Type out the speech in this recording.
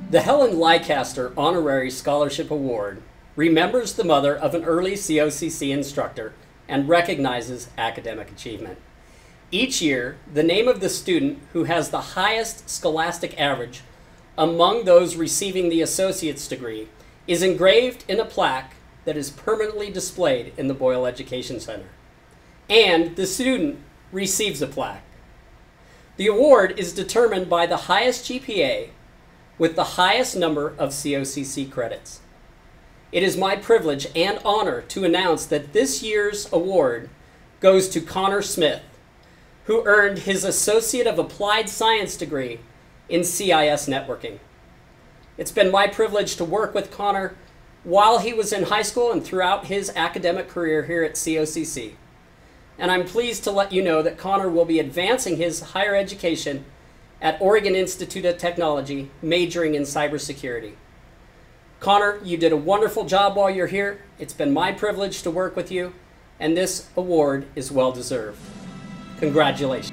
The Helen Leicester Honorary Scholarship Award remembers the mother of an early COCC instructor and recognizes academic achievement. Each year, the name of the student who has the highest scholastic average among those receiving the associate's degree is engraved in a plaque that is permanently displayed in the Boyle Education Center. And the student receives a plaque. The award is determined by the highest GPA with the highest number of COCC credits. It is my privilege and honor to announce that this year's award goes to Connor Smith, who earned his Associate of Applied Science degree in CIS Networking. It's been my privilege to work with Connor while he was in high school and throughout his academic career here at COCC. And I'm pleased to let you know that Connor will be advancing his higher education at Oregon Institute of Technology, majoring in cybersecurity. Connor, you did a wonderful job while you're here. It's been my privilege to work with you, and this award is well deserved. Congratulations.